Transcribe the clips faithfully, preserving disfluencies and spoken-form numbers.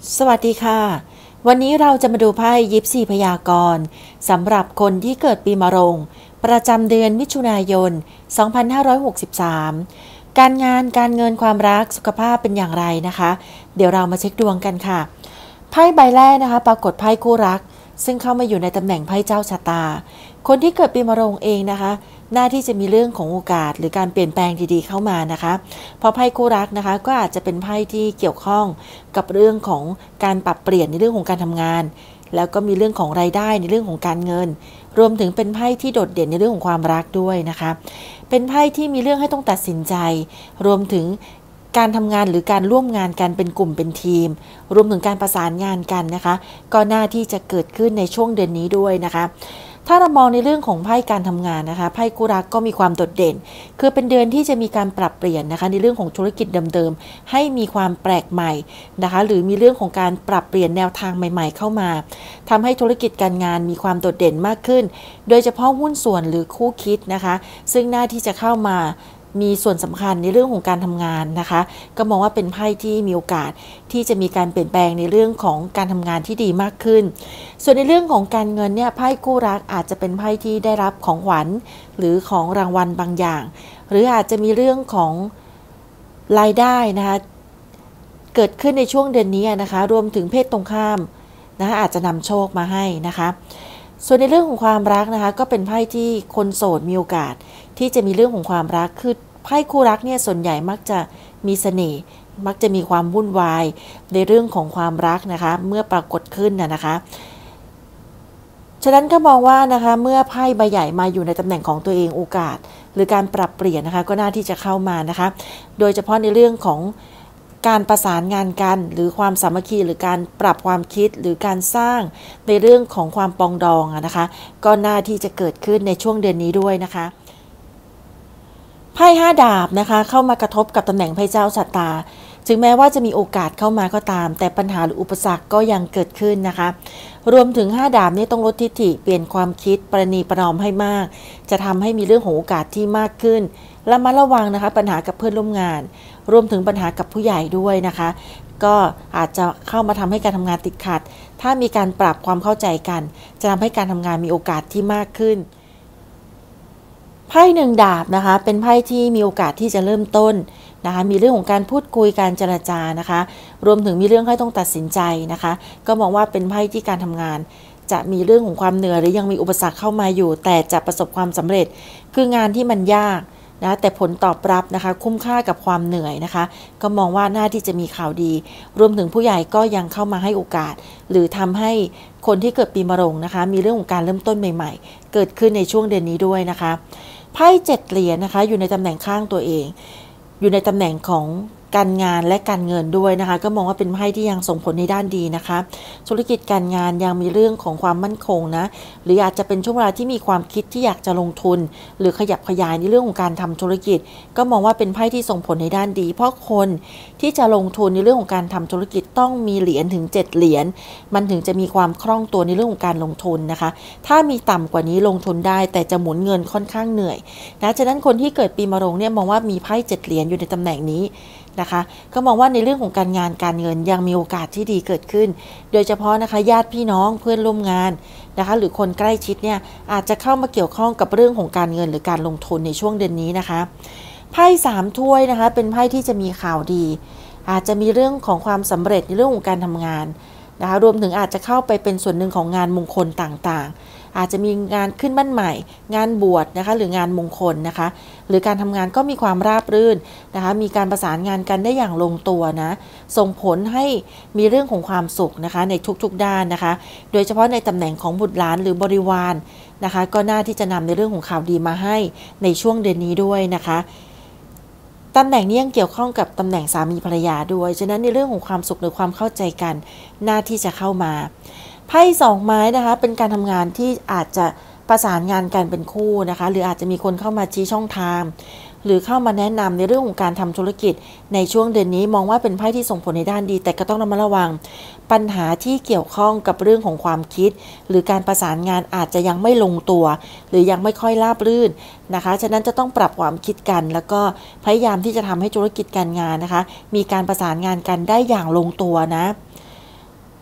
สวัสดีค่ะวันนี้เราจะมาดูไพ่ยิปซีพยากรณ์สำหรับคนที่เกิดปีมะโรงประจำเดือนมิถุนายน สองพันห้าร้อยหกสิบสาม การงานการเงินความรักสุขภาพเป็นอย่างไรนะคะเดี๋ยวเรามาเช็คดวงกันค่ะไพ่ใบแรกนะคะปรากฏไพ่คู่รักซึ่งเข้ามาอยู่ในตำแหน่งไพ่เจ้าชะตาคนที่เกิดปีมะโรงเองนะคะหน้าที่จะมีเรื่องของโอกาสหรือการเปลี่ยนแปลงดีๆเข้ามานะคะเพราะไพ่คู่รักนะคะก็อาจจะเป็นไพ่ที่เกี่ยวข้องกับเรื่องของการปรับเปลี่ยนในเรื่องของการทำงานแล้วก็มีเรื่องของรายได้ในเรื่องของการเงินรวมถึงเป็นไพ่ที่โดดเด่นในเรื่องของความรักด้วยนะคะเป็นไพ่ที่มีเรื่องให้ต้องตัดสินใจรวมถึงการทำงานหรือการร่วมงานกันเป็นกลุ่มเป็นทีมรวมถึงการประสานงานกันนะคะก็น่าที่จะเกิดขึ้นในช่วงเดือนนี้ด้วยนะคะถ้าเรามองในเรื่องของไพ่การทำงานนะคะไพ่คู่รักก็มีความโดดเด่นคือเป็นเดือนที่จะมีการปรับเปลี่ยนนะคะในเรื่องของธุรกิจเดิมๆให้มีความแปลกใหม่นะคะหรือมีเรื่องของการปรับเปลี่ยนแนวทางใหม่ๆเข้ามาทำให้ธุรกิจการงานมีความโดดเด่นมากขึ้นโดยเฉพาะหุ้นส่วนหรือคู่คิดนะคะซึ่งหน้าที่จะเข้ามามีส่วนสำคัญในเรื่องของการทำงานนะคะก็มองว่าเป็นไพ่ที่มีโอกาสที่จะมีการเปลี่ยนแปลงในเรื่องของการทำงานที่ดีมากขึ้นส่วนในเรื่องของการเงินเนี่ยไพ่คู่รักอาจจะเป็นไพ่ที่ได้รับของขวัญหรือของรางวัลบางอย่างหรืออาจจะมีเรื่องของรายได้นะคะเกิดขึ้นในช่วงเดือนนี้นะคะรวมถึงเพศตรงข้ามนะคะอาจจะนำโชคมาให้นะคะส่วนในเรื่องของความรักนะคะก็เป็นไพ่ที่คนโสดมีโอกาสที่จะมีเรื่องของความรักคือไพ่คู่รักเนี่ยส่วนใหญ่มักจะมีเสน่ห์มักจะมีความวุ่นวายในเรื่องของความรักนะคะเมื่อปรากฏขึ้นนะนะคะฉะนั้นก็มองว่านะคะเมื่อไพ่ใบใหญ่มาอยู่ในตำแหน่งของตัวเองโอกาสหรือการปรับเปลี่ยนนะคะก็น่าที่จะเข้ามานะคะโดยเฉพาะในเรื่องของการประสานงานกันหรือความสามัคคีหรือการปรับความคิดหรือการสร้างในเรื่องของความปองดองนะคะก็น่าที่จะเกิดขึ้นในช่วงเดือนนี้ด้วยนะคะไพ่ห้าดาบนะคะเข้ามากระทบกับตำแหน่งไพ่เจ้าชะตาถึงแม้ว่าจะมีโอกาสเข้ามาก็ตามแต่ปัญหาหรืออุปสรรคก็ยังเกิดขึ้นนะคะรวมถึงห้าดาบนี่ต้องลดทิฐิเปลี่ยนความคิดประนีประนอมให้มากจะทำให้มีเรื่องของโอกาสที่มากขึ้นและมาระวังนะคะปัญหากับเพื่อนร่วมงานรวมถึงปัญหากับผู้ใหญ่ด้วยนะคะก็อาจจะเข้ามาทำให้การทำงานติดขัดถ้ามีการปรับความเข้าใจกันจะทำให้การทำงานมีโอกาสที่มากขึ้นไพ่หนึ่งดาบนะคะเป็นไพ่ที่มีโอกาสที่จะเริ่มต้นนะคะมีเรื่องของการพูดคุยการเจรจานะคะรวมถึงมีเรื่องให้ต้องตัดสินใจนะคะก็มองว่าเป็นไพ่ที่การทำงานจะมีเรื่องของความเหนื่อยหรือยังมีอุปสรรคเข้ามาอยู่แต่จะประสบความสำเร็จคืองานที่มันยากนะแต่ผลตอบรับนะคะคุ้มค่ากับความเหนื่อยนะคะก็มองว่าน่าที่จะมีข่าวดีรวมถึงผู้ใหญ่ก็ยังเข้ามาให้โอกาสหรือทำให้คนที่เกิดปีมะโรงนะคะมีเรื่องของการเริ่มต้นใหม่ๆเกิดขึ้นในช่วงเดือนนี้ด้วยนะคะไพ่เจ็ดเหรียญนะคะอยู่ในตำแหน่งข้างตัวเองอยู่ในตำแหน่งของการงานและการเงินด้วยนะคะก็มองว่าเป็นไพ่ที่ยังส่งผลในด้านดีนะคะธุรกิจการงานยังมีเรื่องของความมั่นคงนะหรืออาจจะเป็นช่วงเวลาที่มีความคิดที่อยากจะลงทุนหรือขยับขยายในเรื่องของการทำธุรกิจก็มองว่าเป็นไพ่ที่ส่งผลในด้านดีเพราะคนที่จะลงทุนในเรื่องของการทำธุรกิจต้องมีเหรียญถึงเจ็ดเหรียญมันถึงจะมีความคล่องตัวในเรื่องของการลงทุนนะคะถ้ามีต่ำกว่านี้ลงทุนได้แต่จะหมุนเงินค่อนข้างเหนื่อยนะฉะนั้นคนที่เกิดปีมะโรงเนี่ยมองว่ามีไพ่เจ็ดเหรียญอยู่ในตำแหน่งนี้นะคะก็มองว่าในเรื่องของการงานการเงินยังมีโอกาสที่ดีเกิดขึ้นโดยเฉพาะนะคะญาติพี่น้องเพื่อนร่วมงานนะคะหรือคนใกล้ชิดเนี่ยอาจจะเข้ามาเกี่ยวข้องกับเรื่องของการเงินหรือการลงทุนในช่วงเดือนนี้นะคะไพ่สามถ้วยนะคะเป็นไพ่ที่จะมีข่าวดีอาจจะมีเรื่องของความสำเร็จในเรื่องของการทำงานนะคะรวมถึงอาจจะเข้าไปเป็นส่วนหนึ่งของงานมงคลต่างๆอาจจะมีงานขึ้นบ้านใหม่งานบวชนะคะหรืองานมงคลนะคะหรือการทำงานก็มีความราบรื่นนะคะมีการประสานงานกันได้อย่างลงตัวนะส่งผลให้มีเรื่องของความสุขนะคะในทุกๆด้านนะคะโดยเฉพาะในตำแหน่งของบุตรหลานหรือบริวารนะคะก็น่าที่จะนำในเรื่องของข่าวดีมาให้ในช่วงเดือนนี้ด้วยนะคะตำแหน่งนี้ยังเกี่ยวข้องกับตำแหน่งสามีภรรยาด้วยฉะนั้นในเรื่องของความสุขหรือความเข้าใจกันน่าที่จะเข้ามาไพ่สองไม้นะคะเป็นการทำงานที่อาจจะประสานงานกันเป็นคู่นะคะหรืออาจจะมีคนเข้ามาชี้ช่องทางหรือเข้ามาแนะนำในเรื่องของการทำธุรกิจในช่วงเดือนนี้มองว่าเป็นไพ่ที่ส่งผลในด้านดีแต่ก็ต้องระมัดระวังปัญหาที่เกี่ยวข้องกับเรื่องของความคิดหรือการประสานงานอาจจะยังไม่ลงตัวหรือยังไม่ค่อยราบรื่นนะคะฉะนั้นจะต้องปรับความคิดกันแล้วก็พยายามที่จะทำให้ธุรกิจการงานนะคะมีการประสานงานกันได้อย่างลงตัวนะ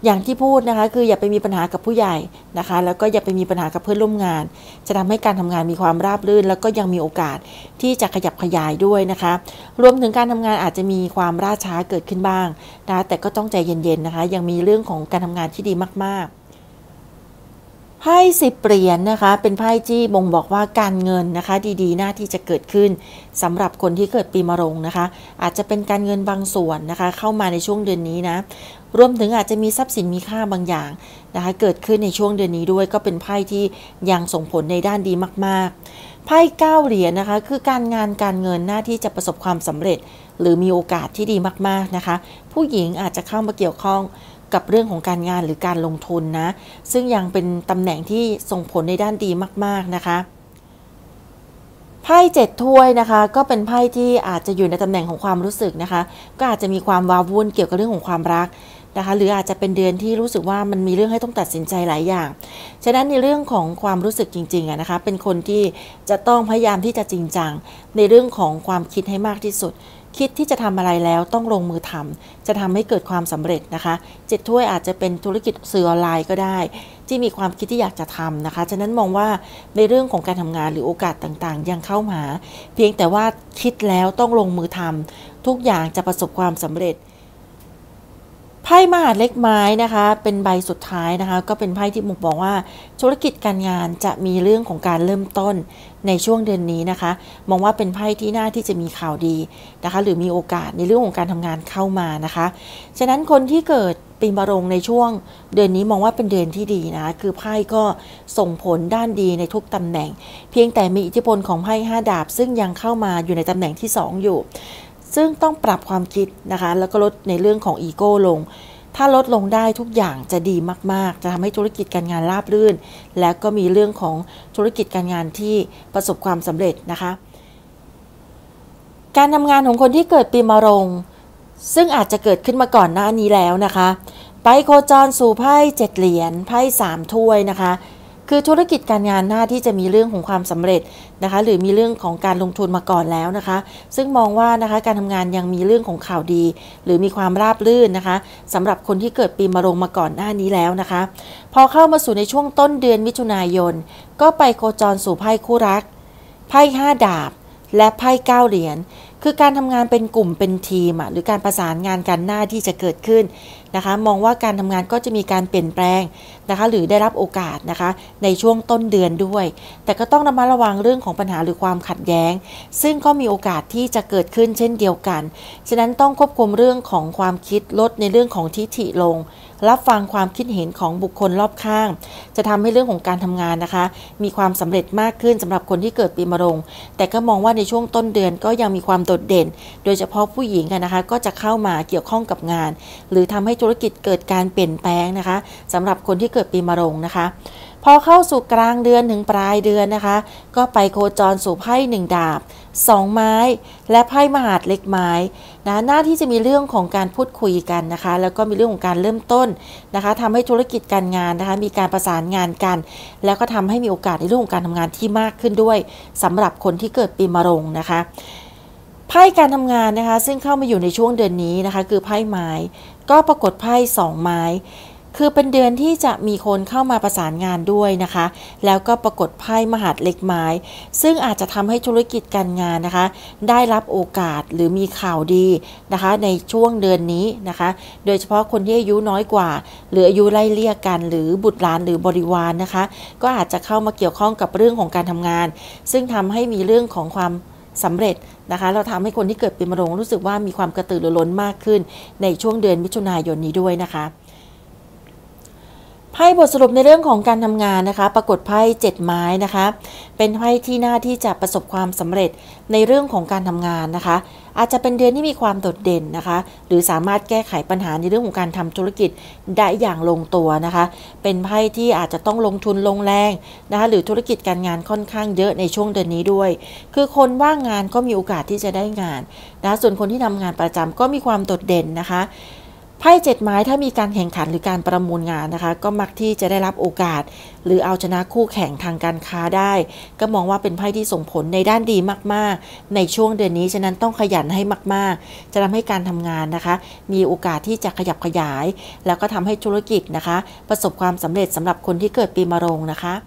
อย่างที่พูดนะคะคืออย่าไปมีปัญหากับผู้ใหญ่นะคะแล้วก็อย่าไปมีปัญหากับเพื่อนร่วมงานจะทำให้การทำงานมีความราบรื่นแล้วก็ยังมีโอกาสที่จะขยับขยายด้วยนะคะรวมถึงการทำงานอาจจะมีความล่าช้าเกิดขึ้นบ้างนะแต่ก็ต้องใจเย็นๆนะคะยังมีเรื่องของการทำงานที่ดีมากๆไพ่สิบเหรียญ นะคะเป็นไพ่ที่บ่งบอกว่าการเงินนะคะดีๆหน้าที่จะเกิดขึ้นสำหรับคนที่เกิดปีมะโรงนะคะอาจจะเป็นการเงินบางส่วนนะคะเข้ามาในช่วงเดือนนี้นะรวมถึงอาจจะมีทรัพย์สินมีค่าบางอย่างนะคะเกิดขึ้นในช่วงเดือนนี้ด้วยก็เป็นไพ่ที่ยังส่งผลในด้านดีมากๆไพ่เก้าเหรียญ นะคะคือการงานการเงินหน้าที่จะประสบความสำเร็จหรือมีโอกาสที่ดีมากๆนะคะผู้หญิงอาจจะเข้ามาเกี่ยวข้องกับเรื่องของการงานหรือการลงทุนนะซึ่งยังเป็นตำแหน่งที่ส่งผลในด้านดีมากๆนะคะไพ่เจ็ดถ้วยนะคะก็เป็นไพ่ที่อาจจะอยู่ในตำแหน่งของความรู้สึกนะคะก็อาจจะมีความว้าวุ่นเกี่ยวกับเรื่องของความรักนะคะหรืออาจจะเป็นเดือนที่รู้สึกว่ามันมีเรื่องให้ต้องตัดสินใจหลายอย่างฉะนั้นในเรื่องของความรู้สึกจริงๆนะคะเป็นคนที่จะต้องพยายามที่จะจริงจังในเรื่องของความคิดให้มากที่สุดคิดที่จะทำอะไรแล้วต้องลงมือทำจะทำให้เกิดความสำเร็จนะคะเจ็ดถ้วยอาจจะเป็นธุรกิจสื่อออนไลน์ก็ได้ที่มีความคิดที่อยากจะทำนะคะฉะนั้นมองว่าในเรื่องของการทำงานหรือโอกาสต่างๆยังเข้ามาเพียงแต่ว่าคิดแล้วต้องลงมือทำทุกอย่างจะประสบความสำเร็จไพ่มหาดเล็กไม้นะคะเป็นใบสุดท้ายนะคะก็เป็นไพ่ที่บ่งบอกว่าธุรกิจการงานจะมีเรื่องของการเริ่มต้นในช่วงเดือนนี้นะคะมองว่าเป็นไพ่ที่น่าที่จะมีข่าวดีนะคะหรือมีโอกาสในเรื่องของการทำงานเข้ามานะคะฉะนั้นคนที่เกิดปีมะโรงในช่วงเดือนนี้มองว่าเป็นเดือนที่ดีนะคะคือไพ่ก็ส่งผลด้านดีในทุกตำแหน่งเพียงแต่มีอิทธิพลของไพ่ห้าดาบซึ่งยังเข้ามาอยู่ในตำแหน่งที่สองอยู่ซึ่งต้องปรับความคิดนะคะแล้วก็ลดในเรื่องของอีโก้ลงถ้าลดลงได้ทุกอย่างจะดีมากๆจะทำให้ธุรกิจการงานราบรื่นและก็มีเรื่องของธุรกิจการงานที่ประสบความสำเร็จนะคะการทำงานของคนที่เกิดปีมะโรงซึ่งอาจจะเกิดขึ้นมาก่อนหน้านี้แล้วนะคะไปโคจรสู่ไพ่เจ็ดเหรียญไพ่สามถ้วยนะคะคือธุรกิจการงานหน้าที่จะมีเรื่องของความสำเร็จนะคะหรือมีเรื่องของการลงทุนมาก่อนแล้วนะคะซึ่งมองว่านะคะการทำงานยังมีเรื่องของข่าวดีหรือมีความราบรื่นนะคะสำหรับคนที่เกิดปีมะโรงมาก่อนหน้านี้แล้วนะคะพอเข้ามาสู่ในช่วงต้นเดือนมิถุนายนก็ไปโคจรสู่ไพ่คู่รักไพ่ห้าดาบและไพ่เก้าเหรียญคือการทำงานเป็นกลุ่มเป็นทีมหรือการประสานงานกันหน้าที่จะเกิดขึ้นนะคะมองว่าการทำงานก็จะมีการเปลี่ยนแปลงนะคะหรือได้รับโอกาสนะคะในช่วงต้นเดือนด้วยแต่ก็ต้องระมัดระวังเรื่องของปัญหาหรือความขัดแย้งซึ่งก็มีโอกาสที่จะเกิดขึ้นเช่นเดียวกันฉะนั้นต้องควบคุมเรื่องของความคิดลดในเรื่องของทิฐิลงรับฟังความคิดเห็นของบุคคลรอบข้างจะทำให้เรื่องของการทำงานนะคะมีความสำเร็จมากขึ้นสำหรับคนที่เกิดปีมะโรงแต่ก็มองว่าในช่วงต้นเดือนก็ยังมีความโดดเด่นโดยเฉพาะผู้หญิงนะคะก็จะเข้ามาเกี่ยวข้องกับงานหรือทำให้ธุรกิจเกิดการเปลี่ยนแปลงนะคะสำหรับคนที่เกิดปีมะโรงนะคะพอเข้าสู่กลางเดือนถึงปลายเดือนนะคะก็ไปโคจรสู่ไพ่หนึ่งดาบสองไม้และไพ่มหาดเล็กไม้นะหน้าที่จะมีเรื่องของการพูดคุยกันนะคะแล้วก็มีเรื่องของการเริ่มต้นนะคะทำให้ธุรกิจการงานนะคะมีการประสานงานกันแล้วก็ทำให้มีโอกาสในเรื่องของการทำงานที่มากขึ้นด้วยสำหรับคนที่เกิดปีมะโรงนะคะไพ่การทำงานนะคะซึ่งเข้ามาอยู่ในช่วงเดือนนี้นะคะคือไพ่ไม้ก็ปรากฏไพ่สองไม้คือเป็นเดือนที่จะมีคนเข้ามาประสานงานด้วยนะคะแล้วก็ปรากฏไพ่มหาดเล็กไม้ซึ่งอาจจะทำให้ธุรกิจการงานนะคะได้รับโอกาสหรือมีข่าวดีนะคะในช่วงเดือนนี้นะคะโดยเฉพาะคนที่อายุน้อยกว่าหรืออายุไล่เลี่ยกันหรือบุตรหลานหรือบริวาร น, นะคะก็อาจจะเข้ามาเกี่ยวข้องกับเรื่องของการทำงานซึ่งทำให้มีเรื่องของความสำเร็จนะคะเราทำให้คนที่เกิดปีมะโรงรู้สึกว่ามีความกระตือรือร้นมากขึ้นในช่วงเดือนมิถุนายนนี้ด้วยนะคะไพ่บทสรุปในเรื่องของการทำงานนะคะปรากฏไพ่เจ็ดไม้นะคะเป็นไพ่ที่น่าที่จะประสบความสำเร็จในเรื่องของการทำงานนะคะอาจจะเป็นเดือนที่มีความโดดเด่นนะคะหรือสามารถแก้ไขปัญหาในเรื่องของการทำธุรกิจได้อย่างลงตัวนะคะเป็นไพ่ที่อาจจะต้องลงทุนลงแรงนะคะหรือธุรกิจการงานค่อนข้างเยอะในช่วงเดือนนี้ด้วยคือคนว่างงานก็มีโอกาสที่จะได้งานนะส่วนคนที่ทำงานประจำก็มีความโดดเด่นนะคะไพ่เจ็ดไม้ถ้ามีการแข่งขันหรือการประมูลงานนะคะก็มักที่จะได้รับโอกาสหรือเอาชนะคู่แข่งทางการค้าได้ก็มองว่าเป็นไพ่ที่ส่งผลในด้านดีมากๆในช่วงเดือนนี้ฉะนั้นต้องขยันให้มากๆจะทำให้การทำงานนะคะมีโอกาสที่จะขยับขยายแล้วก็ทำให้ธุรกิจนะคะประสบความสำเร็จสำหรับคนที่เกิดปีมะโรงนะคะ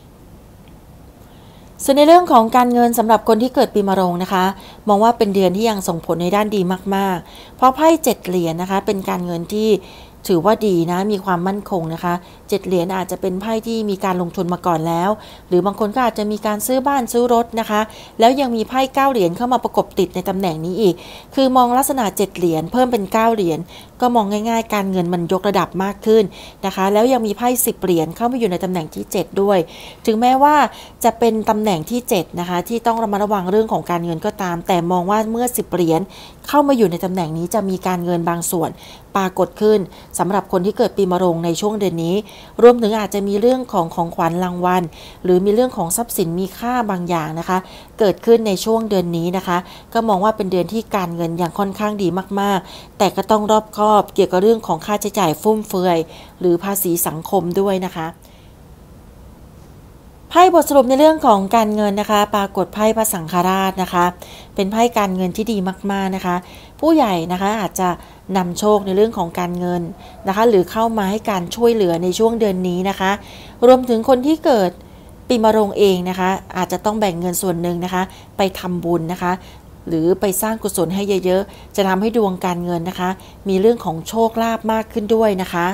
ส่วนในเรื่องของการเงินสำหรับคนที่เกิดปีมะโรงนะคะมองว่าเป็นเดือนที่ยังส่งผลในด้านดีมากๆเพราะไพ่เจ็ดเหรียญนะคะเป็นการเงินที่ถือว่าดีนะมีความมั่นคงนะคะเจ็ดเหรียญอาจจะเป็นไพ่ที่มีการลงทุนมาก่อนแล้วหรือบางคนก็อาจจะมีการซื้อบ้านซื้อรถนะคะแล้วยังมีไพ่เก้าเหรียญเข้ามาประกบติดในตำแหน่งนี้อีกคือมองลักษณะเจ็ดเหรียญเพิ่มเป็นเก้าเหรียญก็มองง่ายๆการเงินมันยกระดับมากขึ้นนะคะแล้วยังมีไพ่สิบเหรียญเข้ามาอยู่ในตำแหน่งที่เจ็ดด้วยถึงแม้ว่าจะเป็นตำแหน่งที่เจ็ดนะคะที่ต้องระมัดระวังเรื่องของการเงินก็ตามแต่มองว่าเมื่อสิบเหรียญเข้ามาอยู่ในตำแหน่งนี้จะมีการเงินบางส่วนปรากฏขึ้นสำหรับคนที่เกิดปีมะโรงในช่วงเดือนนี้รวมถึงอาจจะมีเรื่องของของขวัญรางวัลหรือมีเรื่องของทรัพย์สินมีค่าบางอย่างนะคะเกิดขึ้นในช่วงเดือนนี้นะคะก็มองว่าเป็นเดือนที่การเงินยังค่อนข้างดีมากๆแต่ก็ต้องรอบคอบเกี่ยวกับเรื่องของค่าใช้จ่ายฟุ่มเฟือยหรือภาษีสังคมด้วยนะคะไพ่บทสรุปในเรื่องของการเงินนะคะปรากฏไพ่พระสังฆราชนะคะเป็นไพ่การเงินที่ดีมากๆนะคะผู้ใหญ่นะคะอาจจะนำโชคในเรื่องของการเงินนะคะหรือเข้ามาให้การช่วยเหลือในช่วงเดือนนี้นะคะรวมถึงคนที่เกิดปีมะโรงเองนะคะอาจจะต้องแบ่งเงินส่วนหนึ่งนะคะไปทำบุญนะคะหรือไปสร้างกุศลให้เยอะๆจะทำให้ดวงการเงินนะคะมีเรื่องของโชคลาภมากขึ้นด้วยนะคะ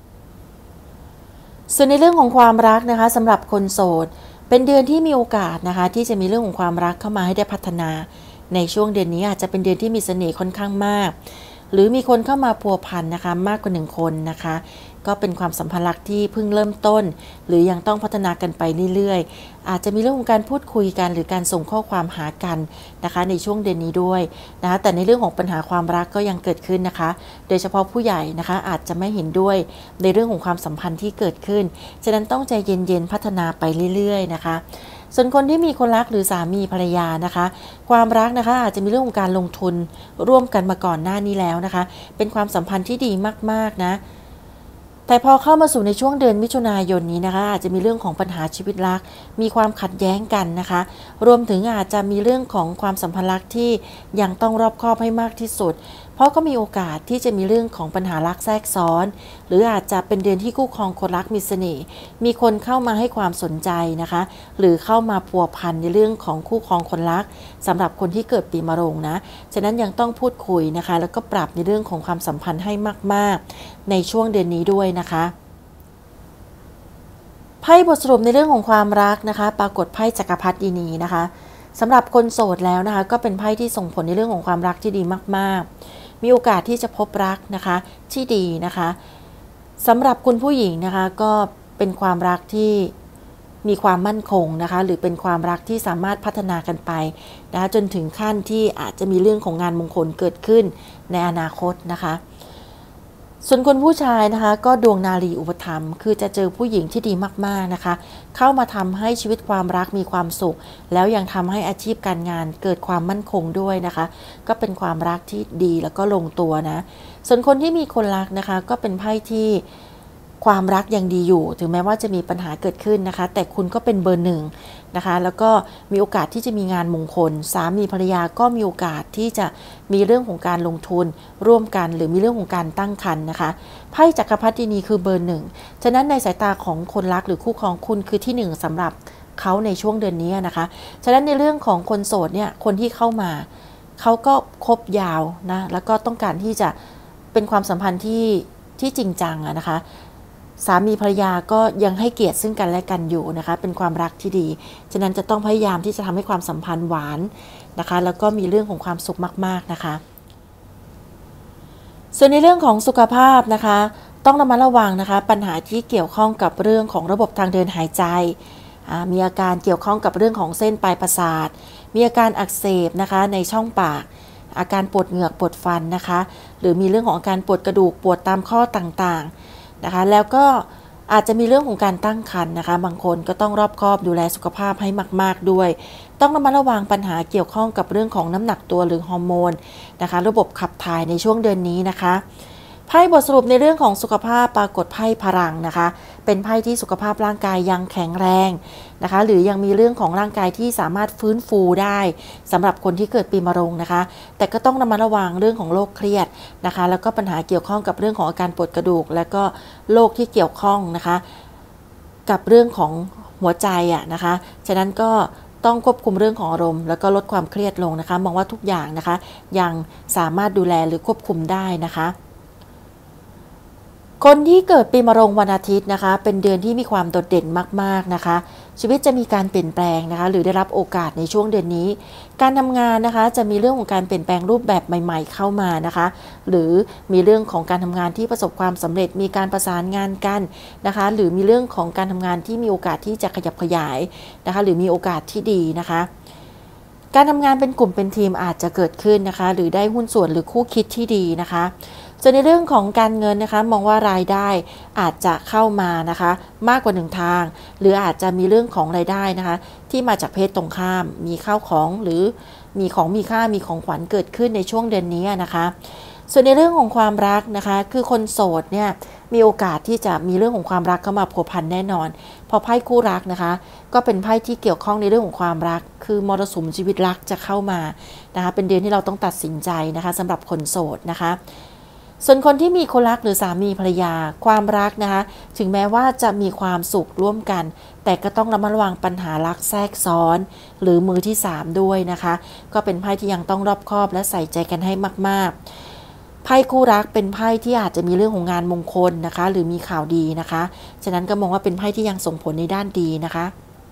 ส่วนในเรื่องของความรักนะคะสำหรับคนโสดเป็นเดือนที่มีโอกาสนะคะที่จะมีเรื่องของความรักเข้ามาให้ได้พัฒนาในช่วงเดือนนี้อาจจะเป็นเดือนที่มีเสน่ห์ค่อนข้างมากหรือมีคนเข้ามาพัวพันนะคะมากกว่าหนึ่งคนนะคะก็เป็นความสัมพันธ์รักที่เพิ่งเริ่มต้นหรือยังต้องพัฒนากันไปเรื่อยๆอาจจะมีเรื่องของการพูดคุยกันหรือการส่งข้อความหากันนะคะในช่วงเดือนนี้ด้วยนะคะแต่ในเรื่องของปัญหาความรักก็ยังเกิดขึ้นนะคะโดยเฉพาะผู้ใหญ่นะคะอาจจะไม่เห็นด้วยในเรื่องของความสัมพันธ์ที่เกิดขึ้นฉะนั้นต้องใจเย็นๆพัฒนาไปเรื่อยๆนะคะส่วนคนที่มีคนรักหรือสามีภรรยานะคะความรักนะคะอาจจะมีเรื่องของการลงทุนร่วมกันมาก่อนหน้านี้แล้วนะคะเป็นความสัมพันธ์ที่ดีมากๆนะแต่พอเข้ามาสู่ในช่วงเดือนมิถุนายนนี้นะคะอาจจะมีเรื่องของปัญหาชีวิตรักมีความขัดแย้งกันนะคะรวมถึงอาจจะมีเรื่องของความสัมพันธ์รักที่ยังต้องรอบคอบให้มากที่สุดเพราะก็มีโอกาสที่จะมีเรื่องของปัญหารักแทรกซ้อนหรืออาจจะเป็นเดือนที่คู่ครองคนรักมีเสน่ห์มีคนเข้ามาให้ความสนใจนะคะหรือเข้ามาพัวพันในเรื่องของคู่ครองคนรักสำหรับคนที่เกิดปีมะโรงนะฉะนั้นยังต้องพูดคุยนะคะแล้วก็ปรับในเรื่องของความสัมพันธ์ให้มากๆในช่วงเดือนนี้ด้วยนะคะไพ่บทสรุปในเรื่องของความรักนะคะปรากฏไพ่จักรพรรดินีนะคะสำหรับคนโสดแล้วนะคะก็เป็นไพ่ที่ส่งผลในเรื่องของความรักที่ดีมากๆมีโอกาสที่จะพบรักนะคะที่ดีนะคะสำหรับคุณผู้หญิงนะคะก็เป็นความรักที่มีความมั่นคงนะคะหรือเป็นความรักที่สามารถพัฒนากันไปนะคะจนถึงขั้นที่อาจจะมีเรื่องของงานมงคลเกิดขึ้นในอนาคตนะคะส่วนคนผู้ชายนะคะก็ดวงนารีอุปถัมภ์คือจะเจอผู้หญิงที่ดีมากๆนะคะเข้ามาทำให้ชีวิตความรักมีความสุขแล้วยังทำให้อาชีพการงานเกิดความมั่นคงด้วยนะคะก็เป็นความรักที่ดีแล้วก็ลงตัวนะส่วนคนที่มีคนรักนะคะก็เป็นไพ่ที่ความรักยังดีอยู่ถึงแม้ว่าจะมีปัญหาเกิดขึ้นนะคะแต่คุณก็เป็นเบอร์หนึ่งนะคะแล้วก็มีโอกาสที่จะมีงานมงคลสามีภรรยาก็มีโอกาสที่จะมีเรื่องของการลงทุนร่วมกันหรือมีเรื่องของการตั้งครรภ์นะคะไพ่จักรพรรดินีคือเบอร์หนึ่งฉะนั้นในสายตาของคนรักหรือคู่ครองคุณคือที่หนึ่งสำหรับเขาในช่วงเดือนนี้นะคะฉะนั้นในเรื่องของคนโสดเนี่ยคนที่เข้ามาเขาก็คบยาวนะแล้วก็ต้องการที่จะเป็นความสัมพันธ์ที่ที่จริงจังนะคะสามีภรรยาก็ยังให้เกียรติซึ่งกันและกันอยู่นะคะเป็นความรักที่ดีฉะนั้นจะต้องพยายามที่จะทำให้ความสัมพันธ์หวานนะคะแล้วก็มีเรื่องของความสุขมากๆนะคะส่วนในเรื่องของสุขภาพนะคะต้องระมัดระวังนะคะปัญหาที่เกี่ยวข้องกับเรื่องของระบบทางเดินหายใจมีอาการเกี่ยวข้องกับเรื่องของเส้นปลายประสาทมีอาการอักเสบนะคะในช่องปากอาการปวดเหงือกปวดฟันนะคะหรือมีเรื่องของอาการปวดกระดูกปวดตามข้อต่างๆนะคะแล้วก็อาจจะมีเรื่องของการตั้งครรภ์นะคะบางคนก็ต้องรอบคอบดูแลสุขภาพให้มากๆด้วยต้องระมัดระวังปัญหาเกี่ยวข้องกับเรื่องของน้ำหนักตัวหรือฮอร์โมนนะคะระบบขับถ่ายในช่วงเดือนนี้นะคะไไพ่บทสรุปในเรื่องของสุขภาพปรากฏไพ่พลังนะคะเป็นไพ่ที่สุขภาพร่างกายยังแข็งแรงนะคะหรือยังมีเรื่องของร่างกายที่สามารถฟื้นฟูได้สำหรับคนที่เกิดปีมะโรงนะคะแต่ก็ต้องระมัดระวังเรื่องของโรคเครียดนะคะแล้วก็ปัญหาเกี่ยวข้องกับเรื่องของอาการปวดกระดูกและก็โรคที่เกี่ยวข้องนะคะกับเรื่องของหัวใจอะนะคะฉะนั้นก็ต้องควบคุมเรื่องของอารมณ์แล้วก็ลดความเครียดลงนะคะมองว่าทุกอย่างนะคะยังสามารถดูแลหรือควบคุมได้นะคะคนที่เกิดปีมะโรงวันอาทิตย์นะคะเป็นเดือนที่มีความโดดเด่นมากๆนะคะชีวิตจะมีการเปลี่ยนแปลงนะคะหรือได้รับโอกาสในช่วงเดือนนี้การทำงานนะคะจะมีเรื่องของการเปลี่ยนแปลงรูปแบบใหม่ๆเข้ามานะคะหรือมีเรื่องของการทำงานที่ประสบความสำเร็จมีการประสานงานกันนะคะหรือมีเรื่องของการทำงานที่มีโอกาสที่จะขยับขยายนะคะหรือมีโอกาสที่ดีนะคะการทำงานเป็นกลุ่มเป็นทีมอาจจะเกิดขึ้นนะคะหรือได้หุ้นส่วนหรือคู่คิดที่ดีนะคะส่วนในเรื่องของการเงินนะคะมองว่ารายได้อาจจะเข้ามานะคะมากกว่าหนึ่งทางหรืออาจจะมีเรื่องของรายได้นะคะที่มาจากเพศตรงข้ามมีข้าวของหรือมีของมีค่ามีของขวัญเกิดขึ้นในช่วงเดือนนี้นะคะส่วนในเรื่องของความรักนะคะคือคนโสดเนี่ยมีโอกาสที่จะมีเรื่องของความรักเข้ามาผัวพันแน่นอนพอไพ่คู่รักนะคะก็เป็นไพ่ที่เกี่ยวข้องในเรื่องของความรักคือมรสุมชีวิตรักจะเข้ามานะคะเป็นเดือนที่เราต้องตัดสินใจนะคะสำหรับคนโสดนะคะส่วนคนที่มีคนรักหรือสามีภรรยาความรักนะคะถึงแม้ว่าจะมีความสุขร่วมกันแต่ก็ต้องระมัดระวังปัญหารักแทรกซ้อนหรือมือที่สามด้วยนะคะก็เป็นไพ่ที่ยังต้องรอบคอบและใส่ใจกันให้มากๆไพ่คู่รักเป็นไพ่ที่อาจจะมีเรื่องของงานมงคลนะคะหรือมีข่าวดีนะคะฉะนั้นก็มองว่าเป็นไพ่ที่ยังส่งผลในด้านดีนะคะ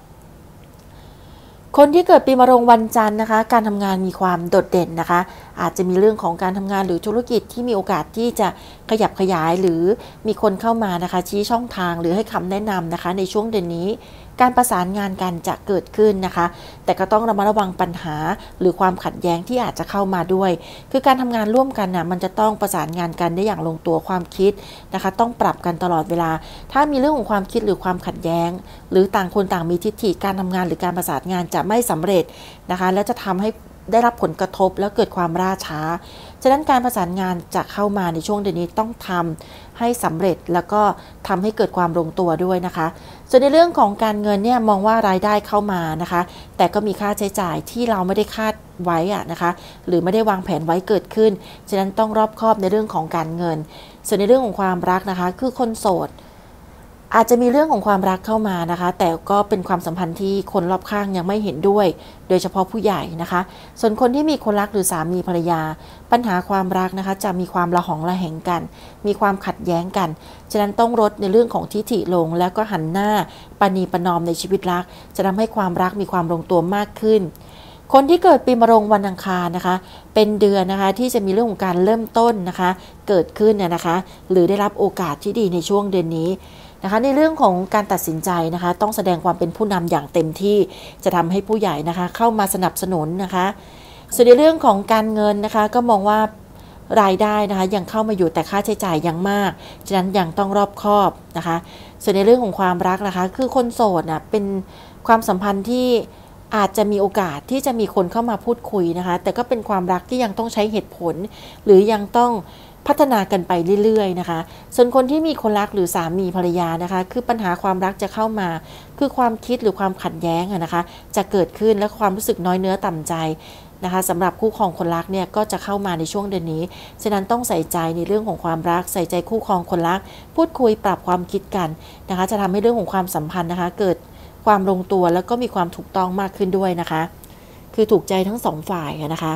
คนที่เกิดปีมะโรงวันจันทร์นะคะการทำงานมีความโดดเด่นนะคะอาจจะมีเรื่องของการทำงานหรือธุรกิจที่มีโอกาสที่จะขยับขยายหรือมีคนเข้ามานะคะชี้ช่องทางหรือให้คำแนะนำนะคะในช่วงเดือนนี้การประสานงานกันจะเกิดขึ้นนะคะแต่ก็ต้องระมัดระวังปัญหาหรือความขัดแย้งที่อาจจะเข้ามาด้วยคือการทำงานร่วมกันนะมันจะต้องประสานงานกันได้อย่างลงตัวความคิดนะคะต้องปรับกันตลอดเวลาถ้ามีเรื่องของความคิดหรือความขัดแย้งหรือต่างคนต่างมีทิฏฐิการทำงานหรือการประสานงานจะไม่สำเร็จนะคะและจะทำให้ได้รับผลกระทบแล้วเกิดความล่าช้าฉะนั้นการประสานงานจะเข้ามาในช่วงเดือนนี้ต้องทำให้สำเร็จแล้วก็ทำให้เกิดความลงตัวด้วยนะคะส่วนในเรื่องของการเงินเนี่ยมองว่ารายได้เข้ามานะคะแต่ก็มีค่าใช้จ่ายที่เราไม่ได้คาดไว้อะนะคะหรือไม่ได้วางแผนไว้เกิดขึ้นฉะนั้นต้องรอบคอบในเรื่องของการเงินส่วนในเรื่องของความรักนะคะคือคนโสดอาจจะมีเรื่องของความรักเข้ามานะคะแต่ก็เป็นความสัมพันธ์ที่คนรอบข้างยังไม่เห็นด้วยโดยเฉพาะผู้ใหญ่นะคะส่วนคนที่มีคนรักหรือสามีภรรยาปัญหาความรักนะคะจะมีความระหองระแหงกันมีความขัดแย้งกันฉะนั้นต้องลดในเรื่องของทิฐิลงแล้วก็หันหน้าปณีประนอมในชีวิตรักจะทำให้ความรักมีความลงตัวมากขึ้นคนที่เกิดปีมะโรงวันอังคารนะคะเป็นเดือนนะคะที่จะมีเรื่องของการเริ่มต้นนะคะเกิดขึ้นนะคะหรือได้รับโอกาสที่ดีในช่วงเดือนนี้นะคะในเรื่องของการตัดสินใจนะคะต้องแสดงความเป็นผู้นำอย่างเต็มที่จะทำให้ผู้ใหญ่นะคะเข้ามาสนับสนุนนะคะส่วนในเรื่องของการเงินนะคะก็มองว่ารายได้นะคะยังเข้ามาอยู่แต่ค่าใช้จ่ายยังมากฉะนั้นยังต้องรอบคอบนะคะส่วนในเรื่องของความรักนะคะคือคนโสดนะเป็นความสัมพันธ์ที่อาจจะมีโอกาสที่จะมีคนเข้ามาพูดคุยนะคะแต่ก็เป็นความรักที่ยังต้องใช้เหตุผลหรือยังต้องพัฒนากันไปเรื่อยๆนะคะส่วนคนที่มีคนรักหรือสามีภรรยานะคะคือปัญหาความรักจะเข้ามาคือความคิดหรือความขัดแย้งนะคะจะเกิดขึ้นและความรู้สึกน้อยเนื้อต่ำใจนะคะสำหรับคู่ครองคนรักเนี่ยก็จะเข้ามาในช่วงเดือนนี้ฉะนั้นต้องใส่ใจในเรื่องของความรักใส่ใจคู่ครองคนรักพูดคุยปรับความคิดกันนะคะจะทำให้เรื่องของความสัมพันธ์นะคะเกิดความลงตัวแล้วก็มีความถูกต้องมากขึ้นด้วยนะคะคือถูกใจทั้งสองฝ่ายนะคะ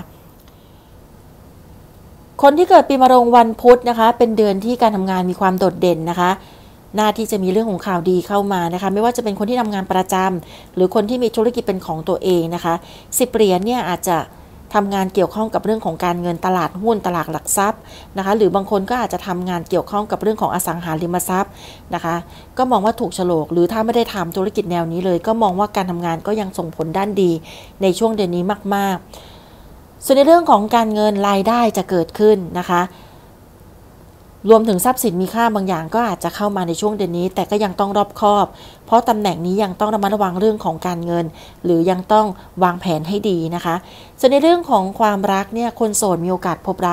คนที่เกิดปีมะโรงวันพุธนะคะเป็นเดือนที่การทำงานมีความโดดเด่นนะคะหน้าที่จะมีเรื่องของข่าวดีเข้ามานะคะไม่ว่าจะเป็นคนที่ทำงานประจำหรือคนที่มีธุรกิจเป็นของตัวเองนะคะสิบเหรียญเนี่ยอาจจะทำงานเกี่ยวข้องกับเรื่องของการเงินตลาดหุ้นตลาดหลักทรัพย์นะคะหรือบางคนก็อาจจะทำงานเกี่ยวข้องกับเรื่องของอสังหาริมทรัพย์นะคะก็มองว่าถูกโฉลกหรือถ้าไม่ได้ทำธุรกิจแนวนี้เลยก็มองว่าการทำงานก็ยังส่งผลด้านดีในช่วงเดือนนี้มากๆส่วนในเรื่องของการเงินรายได้จะเกิดขึ้นนะคะรวมถึงทรัพย์สินมีค่าบางอย่างก็อาจจะเข้ามาในช่วงเดือนนี้แต่ก็ยังต้องรอบคอบเพราะตำแหน่งนี้ยังต้องระมัดระวังเรื่องของการเงินหรือยังต้องวางแผนให้ดีนะคะส่วนในเรื่องของความรักเนี่ยคนโสดมีโอกาสพบรัก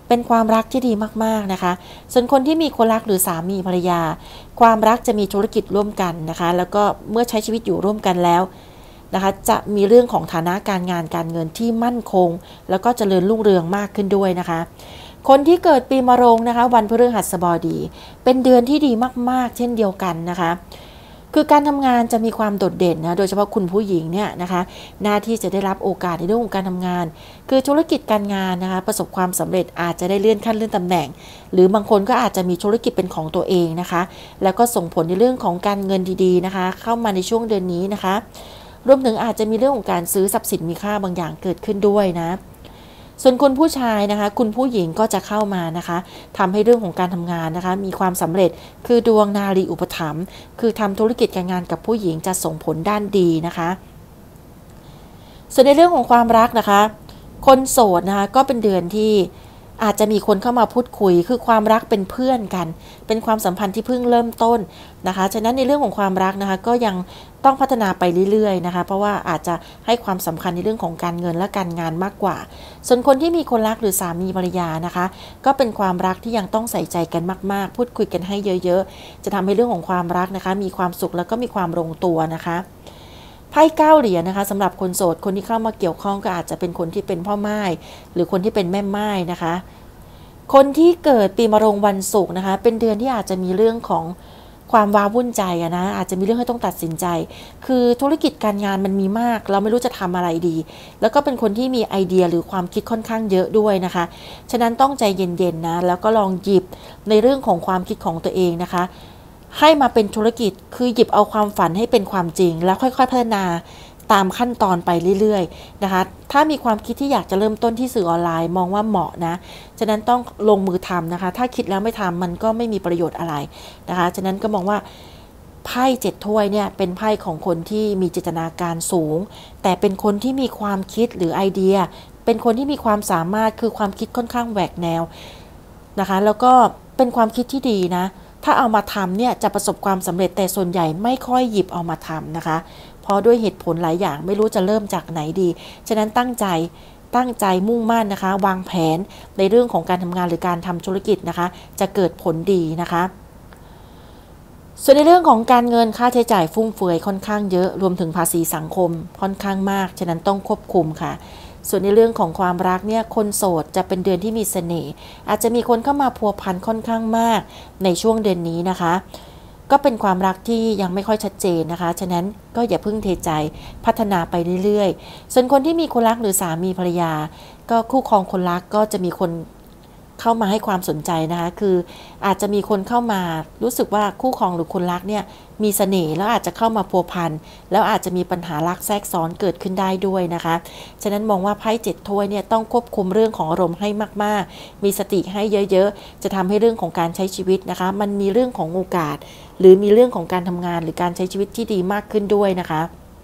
เป็นความรักที่ดีมากๆนะคะส่วนคนที่มีคนรักหรือสามีภรรยาความรักจะมีธุรกิจร่วมกันนะคะแล้วก็เมื่อใช้ชีวิตอยู่ร่วมกันแล้วนะคะจะมีเรื่องของฐานะการงานการเงินที่มั่นคงแล้วก็เจริญรุ่งเรืองมากขึ้นด้วยนะคะคนที่เกิดปีมะโรงนะคะวันพฤหัสบดีเป็นเดือนที่ดีมากๆเช่นเดียวกันนะคะคือการทำงานจะมีความโดดเด่นนะโดยเฉพาะคุณผู้หญิงเนี่ยนะคะหน้าที่จะได้รับโอกาสในเรื่องของการทำงานคือธุรกิจการงานนะคะประสบความสำเร็จอาจจะได้เลื่อนขั้นเลื่อนตำแหน่งหรือบางคนก็อาจจะมีธุรกิจเป็นของตัวเองนะคะแล้วก็ส่งผลในเรื่องของการเงินดีๆนะคะเข้ามาในช่วงเดือนนี้นะคะรวมถึงอาจจะมีเรื่องของการซื้อทรัพย์สินมีค่าบางอย่างเกิดขึ้นด้วยนะส่วนคุณผู้ชายนะคะคุณผู้หญิงก็จะเข้ามานะคะทำให้เรื่องของการทำงานนะคะมีความสำเร็จคือดวงนารีอุปถัมภ์คือทำธุรกิจการงานกับผู้หญิงจะส่งผลด้านดีนะคะส่วนในเรื่องของความรักนะคะคนโสดนะคะก็เป็นเดือนที่อาจจะมีคนเข้ามาพูดคุยคือความรักเป็นเพื่อนกันเป็นความสัมพันธ์ที่เพิ่งเริ่มต้นนะคะฉะนั้นในเรื่องของความรักนะคะก็ยังต้องพัฒนาไปเรื่อยๆนะคะเพราะว่าอาจจะให้ความสำคัญในเรื่องของการเงินและการงานมากกว่าส่วนคนที่มีคนรักหรือสามีภรรยานะคะก็เป็นความรักที่ยังต้องใส่ใจกันมากๆพูดคุยกันให้เยอะๆจะทำให้เรื่องของความรักนะคะมีความสุขแล้วก็มีความลงตัวนะคะไพ่เก้าเหรียญนะคะสำหรับคนโสดคนที่เข้ามาเกี่ยวข้องก็อาจจะเป็นคนที่เป็นพ่อม่ายหรือคนที่เป็นแม่ม่ายนะคะคนที่เกิดปีมะโรงวันศุกร์นะคะเป็นเดือนที่อาจจะมีเรื่องของความว้าวุ่นใจอะนะอาจจะมีเรื่องให้ต้องตัดสินใจคือธุรกิจการงานมันมีมากเราไม่รู้จะทำอะไรดีแล้วก็เป็นคนที่มีไอเดียหรือความคิดค่อนข้างเยอะด้วยนะคะฉะนั้นต้องใจเย็นๆนะแล้วก็ลองหยิบในเรื่องของความคิดของตัวเองนะคะให้มาเป็นธุรกิจคือหยิบเอาความฝันให้เป็นความจริงแล้วค่อยๆพัฒนาตามขั้นตอนไปเรื่อยๆนะคะถ้ามีความคิดที่อยากจะเริ่มต้นที่สื่อออนไลน์มองว่าเหมาะนะฉะนั้นต้องลงมือทำนะคะถ้าคิดแล้วไม่ทำมันก็ไม่มีประโยชน์อะไรนะคะฉะนั้นก็มองว่าไพ่เจ็ดถ้วยเนี่ยเป็นไพ่ของคนที่มีจินตนาการสูงแต่เป็นคนที่มีความคิดหรือไอเดียเป็นคนที่มีความสามารถคือความคิดค่อนข้างแหวกแนวนะคะแล้วก็เป็นความคิดที่ดีนะถ้าเอามาทำเนี่ยจะประสบความสำเร็จแต่ส่วนใหญ่ไม่ค่อยหยิบเอามาทำนะคะเพราะด้วยเหตุผลหลายอย่างไม่รู้จะเริ่มจากไหนดีฉะนั้นตั้งใจตั้งใจมุ่งมั่นนะคะวางแผนในเรื่องของการทำงานหรือการทำธุรกิจนะคะจะเกิดผลดีนะคะส่วนในเรื่องของการเงินค่าใช้จ่ายฟุ่มเฟือยค่อนข้างเยอะรวมถึงภาษีสังคมค่อนข้างมากฉะนั้นต้องควบคุมค่ะส่วนในเรื่องของความรักเนี่ยคนโสดจะเป็นเดือนที่มีเสน่ห์อาจจะมีคนเข้ามาพัวพันค่อนข้างมากในช่วงเดือนนี้นะคะก็เป็นความรักที่ยังไม่ค่อยชัดเจนนะคะฉะนั้นก็อย่าเพิ่งเทใจพัฒนาไปเรื่อยๆส่วนคนที่มีคนรักหรือสามีภรรยาก็คู่ครองคนรักก็จะมีคนเข้ามาให้ความสนใจนะคะคืออาจจะมีคนเข้ามารู้สึกว่าคู่ครองหรือคนรักเนี่ยมีเสน่ห์แล้วอาจจะเข้ามาพัวพันแล้วอาจจะมีปัญหารักแทรกซ้อนเกิดขึ้นได้ด้วยนะคะฉะนั้นมองว่าไพ่เจ็ดถ้วยเนี่ยต้องควบคุมเรื่องของอารมณ์ให้มากๆมีสติให้เยอะๆจะทำให้เรื่องของการใช้ชีวิตนะคะมันมีเรื่องของโอกาสหรือมีเรื่องของการทำงานหรือการใช้ชีวิตที่ดีมากขึ้นด้วยนะคะ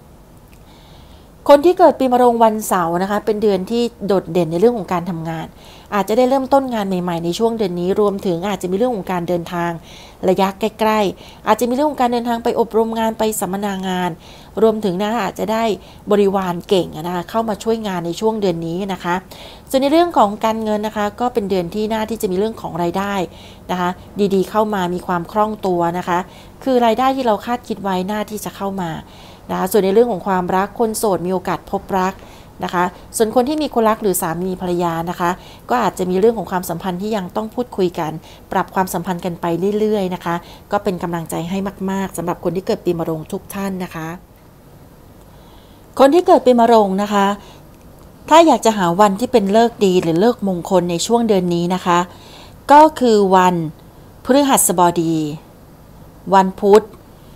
คนที่เกิดปีมะโรงวันเสาร์นะคะเป็นเดือนที่โดดเด่นในเรื่องของการทำงานอาจจะได้เริ่มต้นงานใหม่ๆในช่วงเดือนนี้รวมถึงอาจจะมีเรื่องของการเดินทางระยะใกล้ๆอาจจะมีเรื่องของการเดินทางไปอบรมงานไปสัมมนางานรวมถึงนะคะอาจจะได้บริวารเก่งนะคะเข้ามาช่วยงานในช่วงเดือนนี้นะคะส่วนในเรื่องของการเงินนะคะก็เป็นเดือนที่น่าที่จะมีเรื่องของรายได้นะคะดีๆเข้ามามีความคล่องตัวนะคะคือรายได้ที่เราคาดคิดไว้น่าที่จะเข้ามานะคะส่วนในเรื่องของความรักคนโสดมีโอกาสพบรักนะคะส่วนคนที่มีคนรักหรือสามีภรรยานะคะก็อาจจะมีเรื่องของความสัมพันธ์ที่ยังต้องพูดคุยกันปรับความสัมพันธ์กันไปเรื่อยๆนะคะก็เป็นกำลังใจให้มากๆสำหรับคนที่เกิดปีมะโรงทุกท่านนะคะคนที่เกิดปีมะโรงนะคะถ้าอยากจะหาวันที่เป็นเลิกดีหรือเลิกมงคลในช่วงเดือนนี้นะคะก็คือวันพฤหัสบดีวันพุธ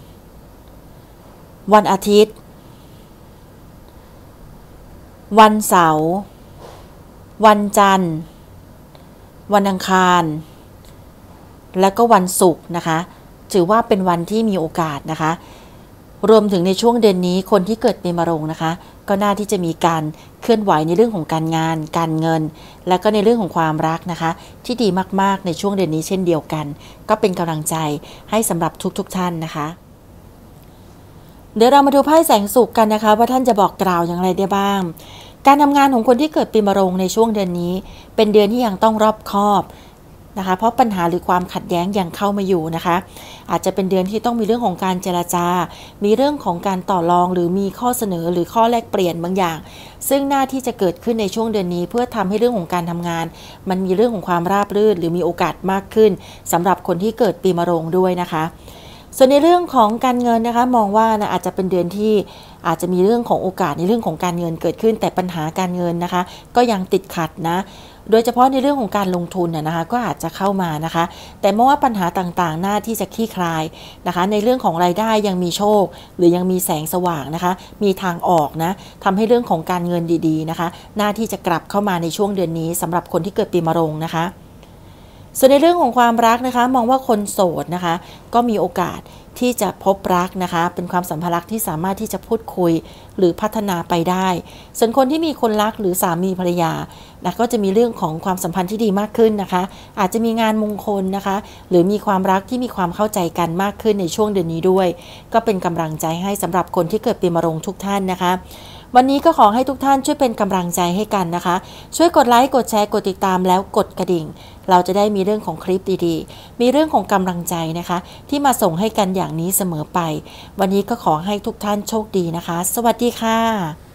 วันอาทิตย์วันเสาร์วันจันทร์วันอังคารและก็วันศุกร์นะคะถือว่าเป็นวันที่มีโอกาสนะคะรวมถึงในช่วงเดือนนี้คนที่เกิดปีมะโรงนะคะก็น่าที่จะมีการเคลื่อนไหวในเรื่องของการงานการเงินและก็ในเรื่องของความรักนะคะที่ดีมากๆในช่วงเดือนนี้เช่นเดียวกันก็เป็นกำลังใจให้สำหรับทุกๆท่านนะคะเดี๋ยวเรามาดูไพ่แสงสุขกันนะคะว่าท่านจะบอกกล่าวอย่างไรได้บ้างการทำงานของคนที่เกิดปีมะโรงในช่วงเดือนนี้เป็นเดือนที่ยังต้องรอบคอบนะคะเพราะปัญหาหรือความขัดแย้งยังเข้ามาอยู่นะคะอาจจะเป็นเดือนที่ต้องมีเรื่องของการเจรจามีเรื่องของการต่อรองหรือมีข้อเสนอหรือข้อแลกเปลี่ยนบางอย่างซึ่งหน้าที่จะเกิดขึ้นในช่วงเดือนนี้เพื่อทำให้เรื่องของการทำงานมันมีเรื่องของความราบรื่นหรือมีโอกาสมากขึ้นสำหรับคนที่เกิดปีมะโรงด้วยนะคะส่วนในเรื่องของการเงินนะคะมองว่านะอาจจะเป็นเดือนที่อาจจะมีเรื่องของโอกาสในเรื่องของการเงินเกิดขึ้นแต่ปัญหาการเงินนะคะก็ยังติดขัดนะโดยเฉพาะในเรื่องของการลงทุนนะคะก็อาจจะเข้ามานะคะแต่เมื่อว่าปัญหาต่างๆหน้าที่จะคลี่คลายนะคะในเรื่องของรายได้ยังมีโชคหรือยังมีแสงสว่างนะคะมีทางออกนะทำให้เรื่องของการเงินดีๆนะคะหน้าที่จะกลับเข้ามาในช่วงเดือนนี้สำหรับคนที่เกิดปีมะโรงนะคะส่วนในเรื่องของความรักนะคะมองว่าคนโสดนะคะก็มีโอกาสที่จะพบรักนะคะเป็นความสัมพันธ์รักที่สามารถที่จะพูดคุยหรือพัฒนาไปได้ส่วนคนที่มีคนรักหรือสามีภรรยานะก็จะมีเรื่องของความสัมพันธ์ที่ดีมากขึ้นนะคะอาจจะมีงานมงคลนะคะหรือมีความรักที่มีความเข้าใจกันมากขึ้นในช่วงเดือนนี้ด้วยก็เป็นกำลังใจให้สำหรับคนที่เกิดปีมะโรงทุกท่านนะคะวันนี้ก็ขอให้ทุกท่านช่วยเป็นกำลังใจให้กันนะคะช่วยกดไลค์กดแชร์กดติดตามแล้วกดกระดิ่งเราจะได้มีเรื่องของคลิปดีๆมีเรื่องของกำลังใจนะคะที่มาส่งให้กันอย่างนี้เสมอไปวันนี้ก็ขอให้ทุกท่านโชคดีนะคะสวัสดีค่ะ